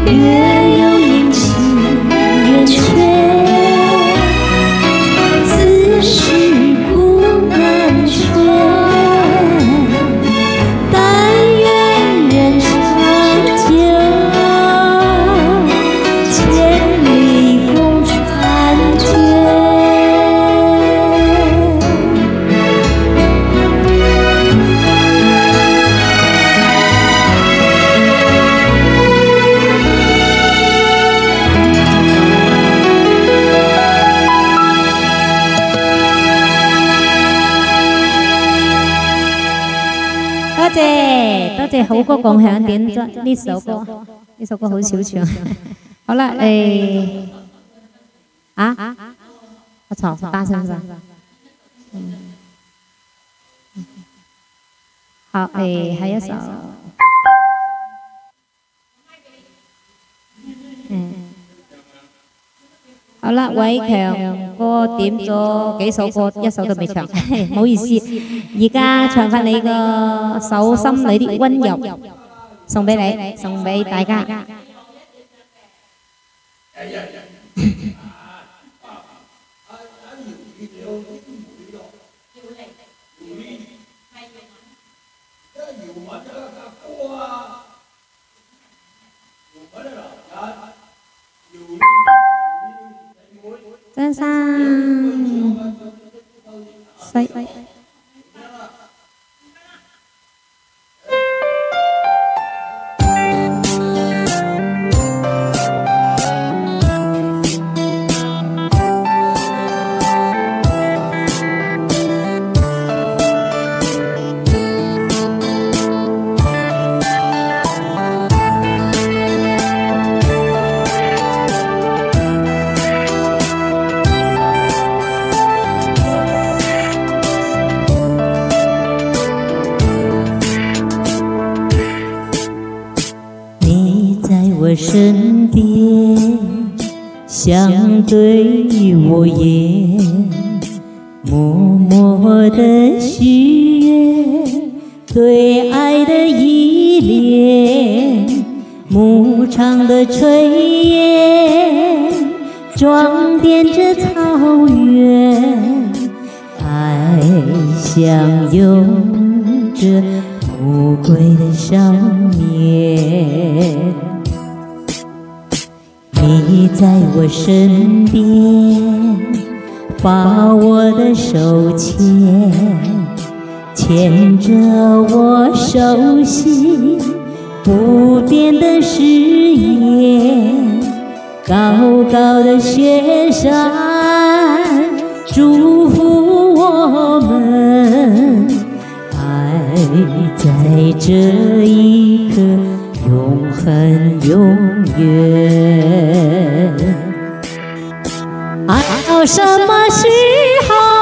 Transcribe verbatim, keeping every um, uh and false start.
月有阴晴圆缺，自是古难全。但愿人长久，千里共婵娟。 多謝多謝好歌共享點咗呢首歌，呢首歌好少唱。好啦，誒啊，我吵大聲聲。嗯，好誒，下一首。嗯，好啦，偉強哥點咗幾首歌，一首都未唱，唔好意思。而家唱翻你個手心裏啲溫柔，送俾你，送俾大家。張生，細。 我身边，相对我眼，默默的许愿，对爱的依恋，牧场的炊烟，装点着草原，爱相拥着无归的少年。 你在我身边，把我的手牵，牵着我熟悉不变的誓言。高高的雪山，祝福我们，爱在这一刻。 永恒永远，爱到什么时候？